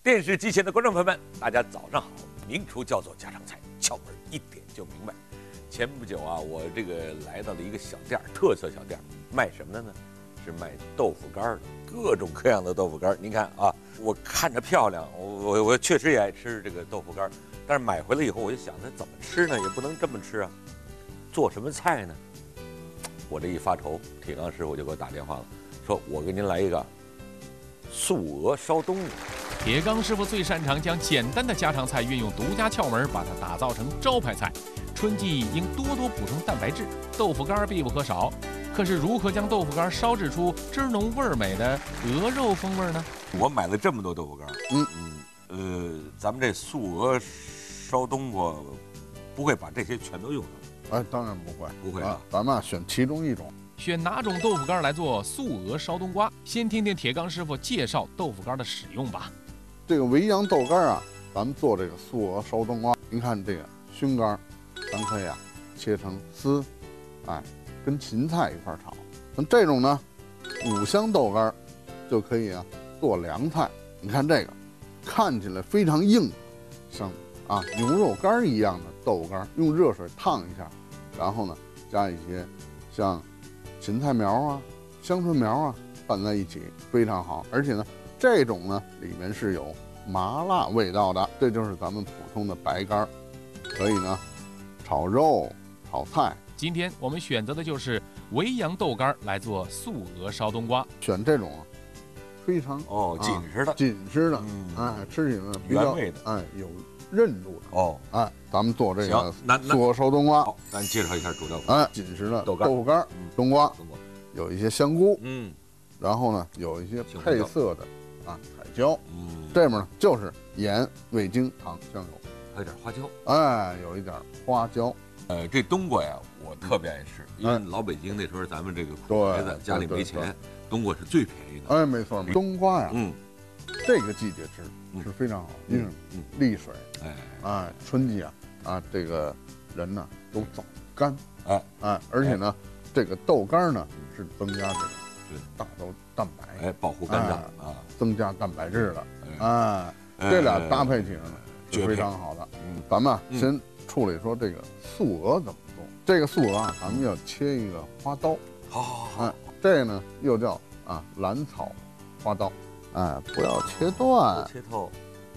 电视机前的观众朋友们，大家早上好！名厨叫做家常菜，窍门一点就明白。前不久啊，我这个来到了一个小店，特色小店，卖什么的呢？是卖豆腐干的，各种各样的豆腐干。您看啊，我看着漂亮，我确实也爱吃这个豆腐干，但是买回来以后，我就想它怎么吃呢？也不能这么吃啊，做什么菜呢？我这一发愁，铁刚师傅就给我打电话了，说我给您来一个素鹅烧冬瓜。 铁刚师傅最擅长将简单的家常菜运用独家窍门，把它打造成招牌菜。春季应多多补充蛋白质，豆腐干必不可少。可是如何将豆腐干烧制出汁浓味美的鹅肉风味呢？ 我买了这么多豆腐干，咱们这素鹅烧冬瓜不会把这些全都用上？ 哎，当然不会， 不会啊， 咱们选其中一种。 选哪种豆腐干来做素鹅烧冬瓜？先听听铁刚师傅介绍豆腐干的使用吧。 这个维扬豆干啊，咱们做这个素鹅烧冬瓜，您看这个熏干，咱可以啊切成丝，哎，跟芹菜一块炒。那这种呢，五香豆干就可以啊做凉菜。你看这个，看起来非常硬，像啊牛肉干一样的豆干，用热水烫一下，然后呢加一些像芹菜苗啊、香椿苗啊拌在一起，非常好。而且呢，这种呢里面是有麻辣味道的，这就是咱们普通的白干，可以呢炒肉、炒菜。 今天我们选择的就是维扬豆干来做素鹅烧冬瓜， 选这种非常紧实的， 紧实的，哎，吃起来比较原味的， 哎，有韧度的哦， 哎，咱们做这个素鹅烧冬瓜。 好，咱介绍一下主料。 哎，紧实的豆腐干，冬瓜，有一些香菇，然后呢有一些配色的啊彩椒，这面呢就是盐、味精、糖、酱油， 还有点花椒， 哎，有一点花椒。 这冬瓜呀，我特别爱吃，因为老北京那时候咱们这个苦孩子家里没钱，冬瓜是最便宜的。 哎，没错，冬瓜呀，这个季节吃是非常好，因为利水，哎，春季啊，这个人呢都早干，哎，而且呢，这个豆干呢是增加这个大豆蛋白， 哎，保护肝脏啊， 增加蛋白质的，哎，这俩搭配起来呢是非常好的。咱们先处理说这个素鹅怎么做。这个素鹅啊，咱们要切一个花刀，好，哎，这个呢又叫兰草花刀，哎，不要切断， 切透。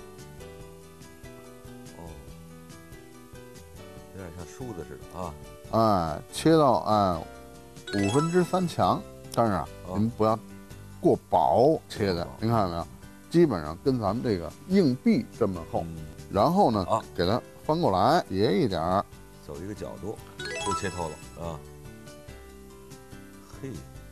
哦，有点像梳子似的啊。 哎，切到3/5强，但是您不要过薄切的，您看到没有？基本上跟咱们这个硬币这么厚，然后呢，给它翻过来斜一点， 走一个角度，都切透了啊。嘿，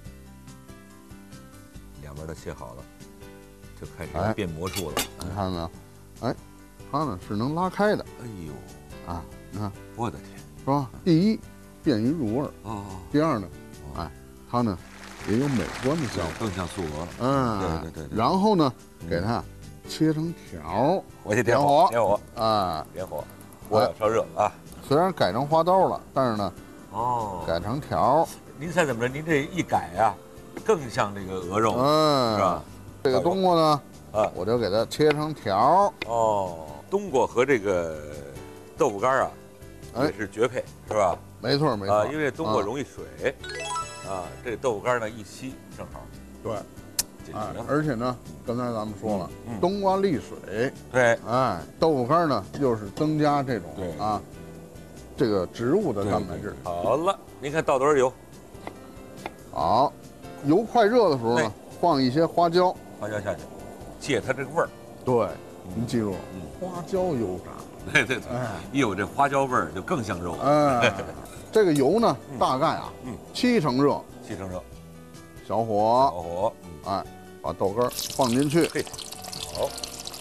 两边都切好了，就开始变魔术了。 你看到没有？哎，它呢是能拉开的。 哎呦， 你看， 我的天， 是吧？第一，便于入味哦。 第二呢，它呢也有美观的效果， 更像素鹅。对。 然后呢，给它切成条， 我先点火，点火，火要稍热啊。 虽然改成花刀了，但是呢，改成条。 您猜怎么着？您这一改啊，更像这个鹅肉，是吧？ 这个冬瓜呢，我就给它切成条。 冬瓜和这个豆腐干也是绝配，是吧？ 没错。 因为冬瓜容易水，这豆腐干呢一吸正好。 对。而且呢，刚才咱们说了，冬瓜利水， 对， 豆腐干呢又是增加这种这个植物的蛋白质。 好了，您看倒多少油？ 好，油快热的时候呢，放一些花椒下去，借它这个味儿。 对，您记住了，花椒油炸。 对，一有这花椒味儿就更像肉。 这个油呢，大概7成热，小火，把豆干放进去。 好，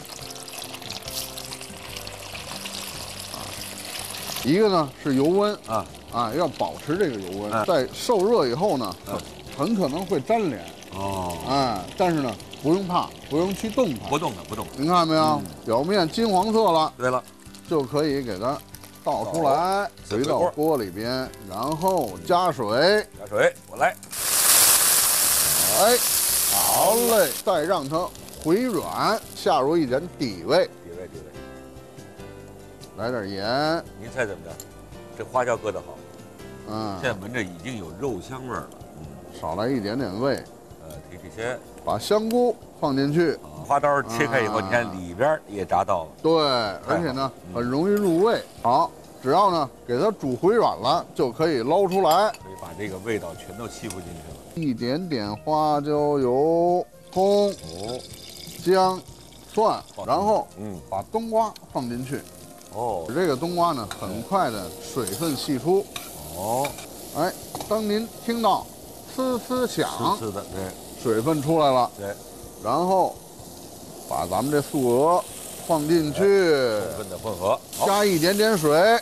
一个呢是油温要保持这个油温，在受热以后呢，很可能会粘连。但是呢，不用怕，不用去动它， 不动。 您看没有？表面金黄色了。 对了， 就可以给它倒出来，回到锅里边，然后加水， 我来。 好嘞，再让它回软，下入一点底味， 底味。 来点盐。 您猜怎么着？这花椒搁得好， 嗯， 现在闻着已经有肉香味儿了。 少来一点点味。 提鲜， 把香菇放进去。 花刀切开以后，你看里边也炸到了。 对，而且呢，很容易入味。好，只要呢给它煮回软了，就可以捞出来。 可以把这个味道全都吸附进去了。 一点点花椒油、葱、姜、蒜，然后把冬瓜放进去。这个冬瓜呢，很快的水分析出。哎，当您听到呲呲响， 呲的，对， 水分出来了， 对， 然后把咱们这素鹅放进去， 充分的混合， 加一点点水。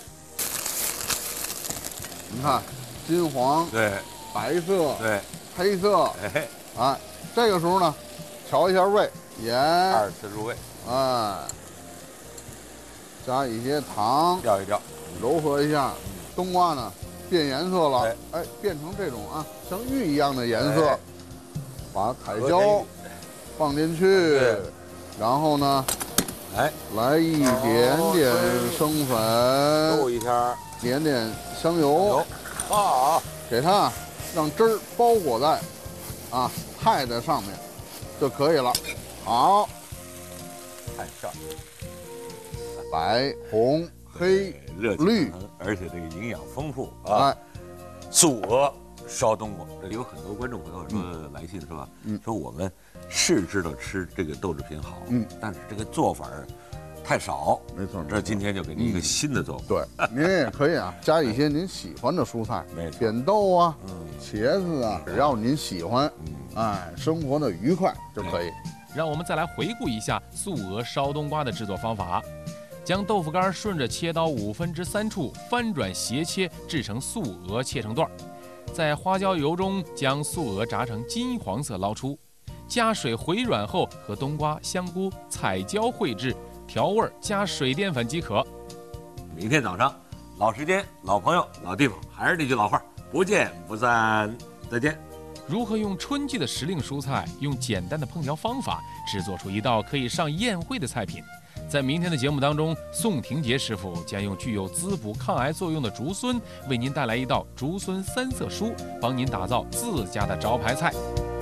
你看，金黄， 对， 白色， 对， 黑色，哎，这个时候呢，调一下味，盐 2次入味， 哎，加一些糖， 调一调， 柔和一下。冬瓜呢变颜色了，哎，变成这种像玉一样的颜色。把彩椒放进去，然后呢，来一点点生粉， 逗一下， 点点香油，给它让汁儿包裹在菜的上面就可以了。好， 菜上， 白、红、黑、绿， 而且这个营养丰富啊。素鹅烧冬瓜，这里有很多观众朋友说来信是吧？说我们是知道吃这个豆制品好，但是这个做法太少。 没错， 这今天就给您一个新的做法。 对，您也可以加一些您喜欢的蔬菜，扁豆啊，茄子啊，只要您喜欢，哎，生活的愉快就可以。 让我们再来回顾一下素鹅烧冬瓜的制作方法。将豆腐干顺着切刀3/5处翻转斜切，制成素鹅切成段。在花椒油中将素鹅炸成金黄色捞出，加水回软后和冬瓜、香菇、彩椒烩制，调味加水淀粉即可。 明天早上，老时间、老朋友、老地方，还是那句老话，不见不散，再见。 如何用春季的时令蔬菜，用简单的烹调方法制作出一道可以上宴会的菜品？在明天的节目当中，宋廷杰师傅将用具有滋补抗癌作用的竹荪，为您带来一道竹荪3色蔬，帮您打造自家的招牌菜。